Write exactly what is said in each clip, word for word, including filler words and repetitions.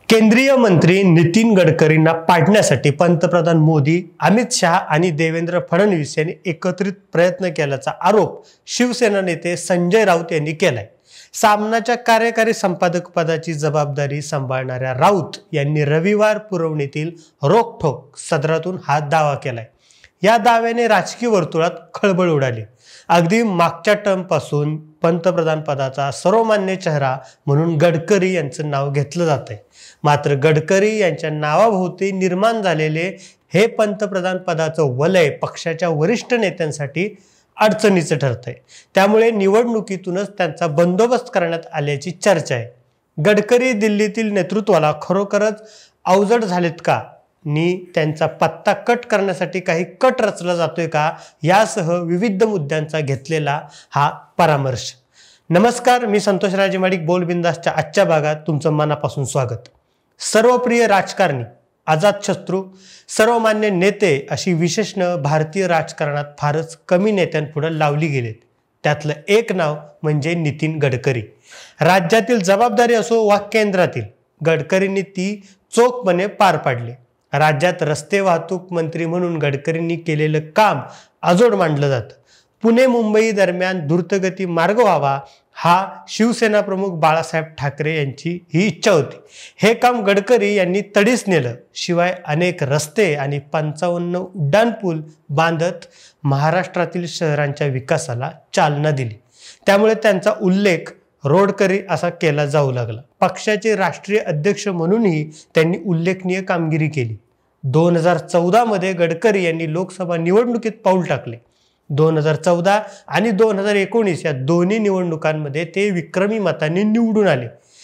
केंद्रीय मंत्री नितीन गडकरींना पाडण्यासाठी पंतप्रधान मोदी, अमित शहा आणि देवेंद्र फडणवीस यांनी एकत्रित प्रयत्न केल्याचा आरोप शिवसेना नेते संजय राऊत यांनी केलाय। सामनाच्या कार्यकारी संपादक पदाची जबाबदारी सांभाळणाऱ्या राऊत यांनी रविवार पुरवणीतील रोखठोक सदरातून हा दावा केलाय। या दाव्याने राजकीय वर्तुळात खळबळ उडाली। अगदी मागच्या टर्मपासून पंतप्रधान पदाचा सर्वमान्य चेहरा म्हणून गडकरी यांचं नाव घेतलं जातंय। मात्र गडकरी यांच्या नावाभोवती निर्माण झालेले हे पंतप्रधान पदाचं वलय पक्षाच्या वरिष्ठ नेत्यांसाठी अडचणीचं ठरतंय। त्यामुळे निवडणुकीतूनच त्यांचा बंदोबस्त करण्यात आल्याची चर्चा आहे। गडकरी दिल्लीतील नेतृत्वाला खरोखरच अवजड झालेत का नी त्यांचा पत्ता कट करण्यासाठी काही कट रचला जातोय का, यासह विविध मुद्द्यांचा घेतलेला हा परामर्श। नमस्कार, मी संतोष राजे माडिक बोलबिंदासच्या आजच्या भागात तुमचं मनापासून स्वागत। सर्वप्रिय राजकारणी, अजातशत्रू, सर्वमान्य नेते अशी विशेषणं भारतीय राजकारणात फारच कमी नेत्यांपुढे लावली गेलीत। त्यातलं एक नाव म्हणजे नितीन गडकरी। राज्यातील जबाबदारी असो वा केंद्रातील, गडकरींनी ती चोखपणे पार पाडली। राज्यात रस्ते वाहतूक मंत्री म्हणून गडकरींनी केलेलं काम अजोड मानलं जातं। पुणे मुंबई दरम्यान द्रुतगती मार्ग व्हावा हा शिवसेना प्रमुख बाळासाहेब ठाकरे यांची ही इच्छा होती। हे काम गडकरी यांनी तडीस नेलं। शिवाय अनेक रस्ते आणि पंचावन्न उड्डाणपूल बांधत महाराष्ट्रातील शहरांच्या विकासाला चालना दिली। त्यामुळे त्यांचा उल्लेख रोडकरी असा केला जाऊ लागला। पक्षाचे राष्ट्रीय अध्यक्ष म्हणूनही त्यांनी उल्लेखनीय कामगिरी केली। दोन हजार चौदा मध्ये गडकरी यांनी लोकसभा निवडणुकीत पाऊल टाकले। दोन हजार चौदा आणि दोन हजार एकोणीस या दोन्ही निवडणुकांमध्ये ते विक्रमी मतांनी निवडून आले।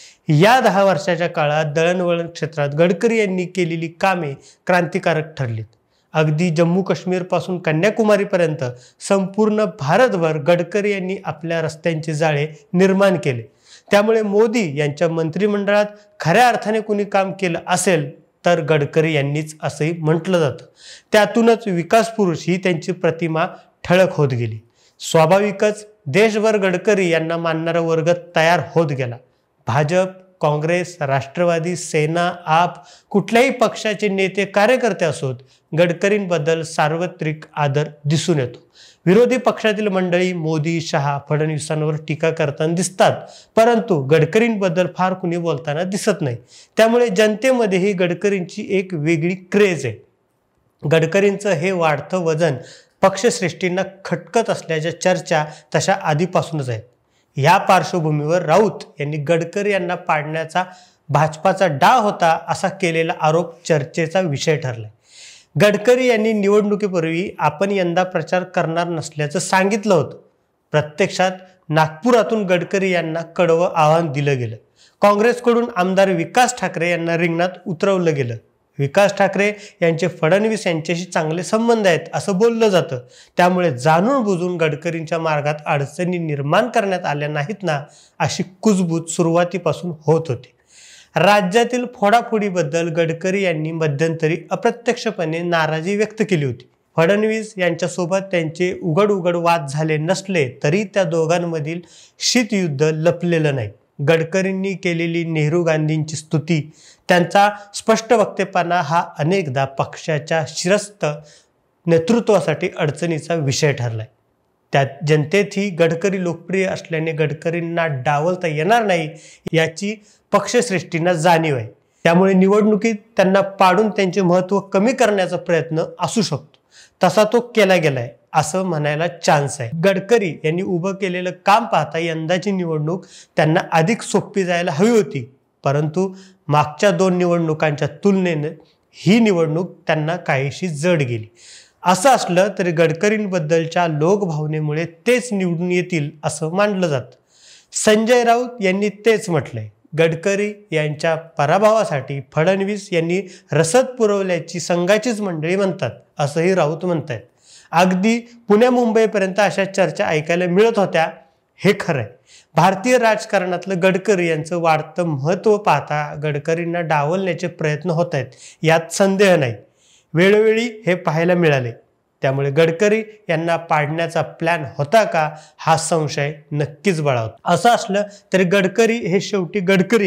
या दहा वर्षाच्या काळात दळणवळण क्षेत्रात गडकरी यांनी केलेली कामे क्रांतिकारक ठरलीत। अगदी जम्मू काश्मीर पासून कन्याकुमारीपर्यंत संपूर्ण भारतभर गडकरी यांनी आपल्या रस्त्यांचे जाळे निर्माण केले। त्यामुळे मोदी यांच्या मंत्रिमंडळात खऱ्या अर्थाने कुणी काम केलं असेल तर गडकरी यांनीच असंही म्हटलं जातं। त्यातूनच विकास पुरुष ही त्यांची प्रतिमा ठळक होत गेली। स्वाभाविकच देशभर गडकरी यांना मानणारा वर्ग तयार होत गेला। भाजप, काँग्रेस, राष्ट्रवादी, सेना, आप कुठल्याही पक्षाचे नेते कार्यकर्ते असोत, गडकरींबद्दल सार्वत्रिक आदर दिसून येतो। विरोधी पक्षातील मंडळी मोदी, शहा, फडणवीसांवर टीका करताना दिसतात, परंतु गडकरींबद्दल फार कुणी बोलताना दिसत नाही। त्यामुळे जनतेमध्येही गडकरींची एक वेगळी क्रेज आहे। गडकरींचं हे वाढतं वजन पक्षश्रेष्ठींना खटकत असल्याच्या चर्चा तशा आधीपासूनच आहेत। या पार्श्वभूमीवर राऊत यांनी गडकरी यांना पाडण्याचा भाजपाचा डाव होता असा केलेला आरोप चर्चेचा विषय ठरलाय। गडकरी यांनी निवडणुकीपूर्वी आपण यंदा प्रचार करणार नसल्याचं सांगितलं होतं। प्रत्यक्षात नागपुरातून गडकरी यांना कडवं आव्हान दिलं गेलं। काँग्रेसकडून आमदार विकास ठाकरे यांना रिंगणात उतरवलं गेलं। विकास ठाकरे यांचे फडणवीस यांच्याशी चांगले संबंध आहेत असं बोललं जातं। त्यामुळे जाणून बुजून गडकरींच्या मार्गात अडचणी निर्माण करण्यात आल्या नाहीत ना, अशी कुजबूज सुरुवातीपासून होत होती। राज्यातील फोडाफोडीबद्दल गडकरी यांनी मध्यंतरी अप्रत्यक्षपणे नाराजी व्यक्त केली होती। फडणवीस यांच्यासोबत त्यांचे उघड उघड वाद झाले नसले तरी त्या दोघांमधील शीतयुद्ध लपलेलं नाही। गडकरींनी केलेली नेहरू गांधींची स्तुती, त्यांचा स्पष्ट वक्तेपणा हा अनेकदा पक्षाच्या शिरस्त नेतृत्वासाठी अडचणीचा विषय ठरलाय। त्यात जनतेतही गडकरी लोकप्रिय असल्याने गडकरींना डावलता येणार नाही याची पक्षश्रेष्ठींना जाणीव आहे। त्यामुळे निवडणुकीत त्यांना पाडून त्यांचे महत्त्व कमी करण्याचा प्रयत्न असू शकतो। तसा तो केला गेलाय असं म्हणायला चान्स आहे। गडकरी यांनी उभं केलेलं काम पाहता यंदाची निवडणूक त्यांना अधिक सोपी जायला हवी होती, परंतु मागच्या दोन निवडणुकांच्या तुलनेने ही निवडणूक त्यांना काहीशी जड गेली। असं असलं तरी गडकरींबद्दलच्या लोकभावनेमुळे तेच निवडून येतील असं मानलं जातं। संजय राऊत यांनी तेच म्हटलंय। गडकरी यांच्या पराभवासाठी फडणवीस यांनी रसद पुरवल्याची संघाचीच मंडळी म्हणतात असंही राऊत म्हणतायत। अगदी पुणे मुंबईपर्यंत अशा चर्चा ऐकायला मिळत होत्या, हे खरं आहे। भारतीय राजकारणातलं गडकरी यांचं वाढतं महत्त्व पाहता गडकरींना डावलण्याचे प्रयत्न होत आहेत यात संदेह नाही। वेळोवेळी हे पाहायला मिळाले। त्यामुळे गडकरी यांना पाडण्याचा प्लॅन होता का हा संशय नक्कीच बळावतो। असं असलं तरी गडकरी हे शेवटी गडकरी आहेत।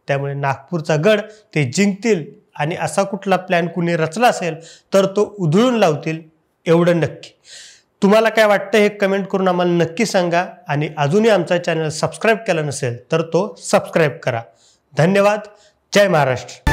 त्यामुळे नागपूरचा गड ते जिंकतील आणि असा कुठला प्लॅन कुणी रचला असेल तर तो उधळून लावतील एवढं नक्की. तुम्हाला काय वाटतं हे कमेंट करून आम्हाला नक्की सांगा आणि अजूनही आमचा चॅनल सबस्क्राईब केला नसेल तर तो सबस्क्राईब करा. धन्यवाद. जय महाराष्ट्र.